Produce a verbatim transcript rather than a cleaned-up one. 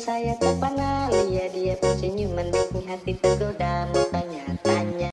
saya terpana, lihat dia bersenyuman bikin hati tergoda, mukanya tanya.